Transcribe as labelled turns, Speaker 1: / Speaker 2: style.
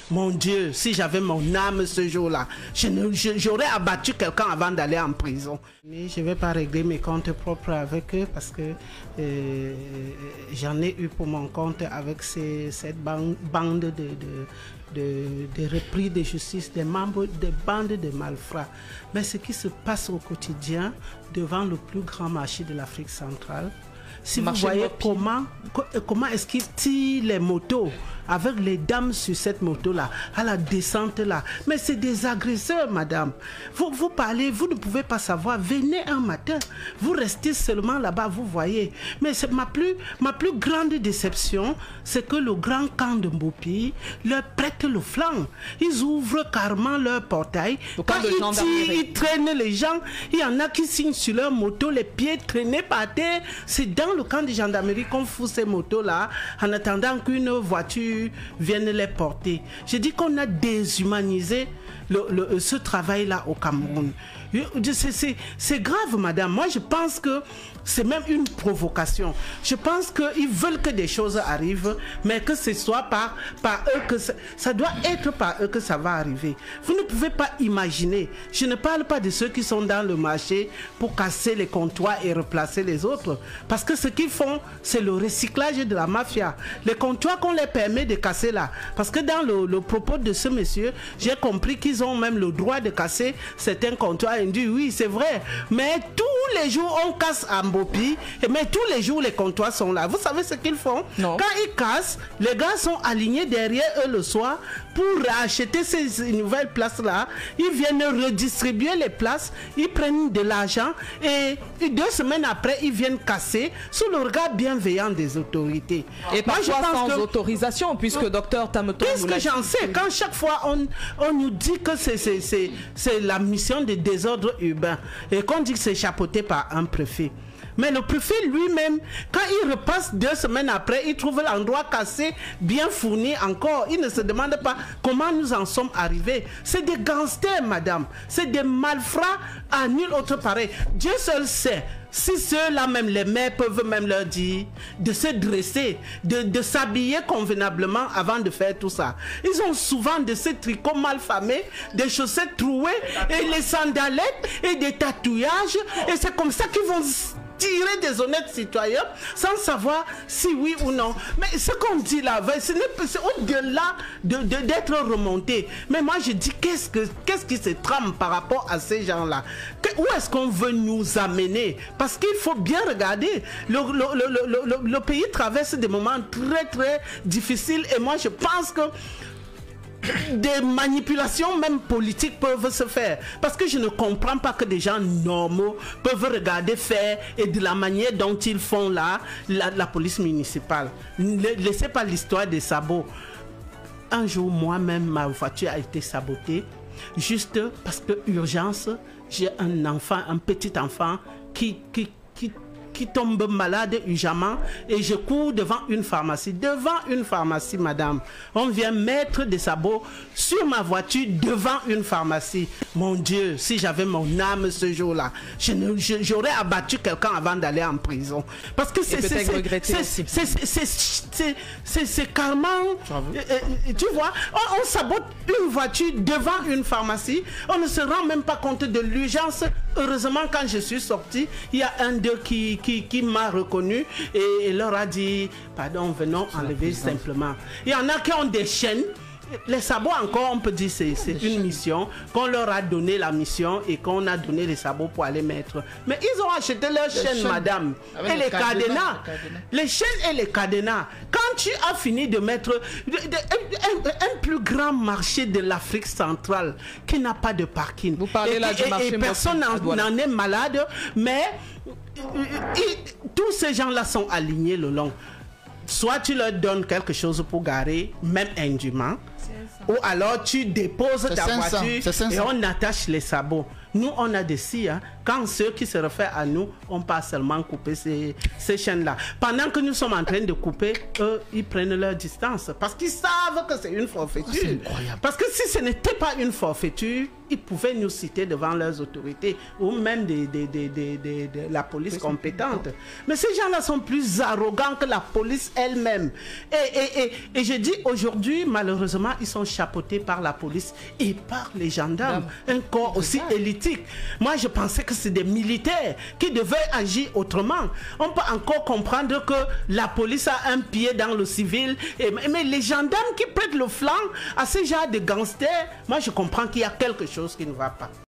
Speaker 1: Mon Dieu, si j'avais mon âme ce jour-là, j'aurais abattu quelqu'un avant d'aller en prison. Je ne vais pas régler mes comptes propres avec eux parce que j'en ai eu pour mon compte avec cette bande de repris de justice, des membres des bandes de malfrats. Mais ce qui se passe au quotidien devant le plus grand marché de l'Afrique centrale, si vous voyez comment est-ce qu'ils tirent les motos avec les dames sur cette moto-là, à la descente là. Mais c'est des agresseurs, madame. Vous parlez, vous ne pouvez pas savoir. Venez un matin, vous restez seulement là-bas, vous voyez. Mais c'est ma plus grande déception, c'est que le grand camp de Mbopi leur prête le flanc. Ils ouvrent carrément leur portail. Quand ils tirent, ils traînent les gens. Il y en a qui signent sur leur moto, les pieds traînés par terre. C'est dans le camp de gendarmerie qu'on fout ces motos-là en attendant qu'une voiture vienne les porter. Je dis qu'on a déshumanisé ce travail-là au Cameroun. C'est grave, madame. Moi, je pense que c'est même une provocation. Je pense qu'ils veulent que des choses arrivent, mais que ce soit par eux que ça doit être par eux que ça va arriver. Vous ne pouvez pas imaginer. Je ne parle pas de ceux qui sont dans le marché pour casser les comptoirs et replacer les autres. Parce que ce qu'ils font, c'est le recyclage de la mafia. Les comptoirs qu'on les permet de casser là. Parce que dans le propos de ce monsieur, j'ai compris qu'ils ont même le droit de casser certains comptoirs. Il dit oui, c'est vrai. Mais tous les jours, on casse à Mbopi. Mais tous les jours, les comptoirs sont là. Vous savez ce qu'ils font? Non. Quand ils cassent, les gars sont alignés derrière eux le soir pour racheter ces nouvelles places-là. Ils viennent redistribuer les places. Ils prennent de l'argent. Et 2 semaines après, ils viennent casser sous le regard bienveillant des autorités.
Speaker 2: Et parfois sans autorisation, puisque docteur Tameton...
Speaker 1: Qu'est-ce que j'en sais? Quand chaque fois, on nous dit que c'est la mission de désordre urbain et qu'on dit que c'est chapeauté par un préfet. Mais le préfet lui-même, quand il repasse 2 semaines après, il trouve l'endroit cassé, bien fourni encore. Il ne se demande pas comment nous en sommes arrivés. C'est des gangsters, madame. C'est des malfrats à nul autre pareil. Dieu seul sait. Si ceux-là même, les maires peuvent même leur dire de se dresser, de s'habiller convenablement avant de faire tout ça. Ils ont souvent de ces tricots mal famés, des chaussettes trouées, et les sandalettes, et des tatouages. Et c'est comme ça qu'ils vont tirer des honnêtes citoyens sans savoir si oui ou non. Mais ce qu'on dit là, c'est au-delà d'être remonté. Mais moi je dis, qu'est-ce qui se trame par rapport à ces gens-là? Où est-ce qu'on veut nous amener? Parce qu'il faut bien regarder. Le pays traverse des moments très très difficiles et moi je pense que des manipulations même politiques peuvent se faire. Parce que je ne comprends pas que des gens normaux peuvent regarder faire et de la manière dont ils font là, la police municipale. Ne laissez pas l'histoire des sabots. Un jour, moi-même, ma voiture a été sabotée juste parce que urgence, j'ai un enfant, un petit enfant qui tombe malade urgemment et je cours devant une pharmacie. Devant une pharmacie, madame. On vient mettre des sabots sur ma voiture devant une pharmacie. Mon Dieu, si j'avais mon âme ce jour-là, j'aurais abattu quelqu'un avant d'aller en prison. Parce que c'est carrément... tu vois, on sabote une voiture devant une pharmacie. On ne se rend même pas compte de l'urgence. Heureusement, quand je suis sortie, il y a un d'eux qui m'a reconnu et leur a dit pardon, venons enlever simplement. Il y en a qui ont des chaînes. Les sabots encore, on peut dire c'est une mission, qu'on leur a donné la mission et qu'on a donné les sabots pour aller mettre. Mais ils ont acheté leurs chaînes, madame, et les cadenas. Les chaînes et les cadenas. Quand tu as fini de mettre un plus grand marché de l'Afrique centrale qui n'a pas de parking. Vous parlez là du marché et personne n'en est malade, mais tous ces gens-là sont alignés le long. Soit tu leur donnes quelque chose pour garer, même indûment, ou alors tu déposes ta voiture et on attache les sabots. Nous, on a des scies, hein, quand ceux qui se réfèrent à nous ont pas seulement coupé ces chaînes-là. Pendant que nous sommes en train de couper, eux, ils prennent leur distance parce qu'ils savent que c'est une forfaiture. Parce que si ce n'était pas une forfaiture, ils pouvaient nous citer devant leurs autorités ou même de la police compétente. Mais ces gens-là sont plus arrogants que la police elle-même. Et je dis aujourd'hui, malheureusement, ils sont chapeautés par la police et par les gendarmes. Un corps aussi élitique. Moi, je pensais que c'est des militaires qui devaient agir autrement. On peut encore comprendre que la police a un pied dans le civil. Mais les gendarmes qui prêtent le flanc à ces gens de gangsters, moi, je comprends qu'il y a quelque chose qui ne va pas.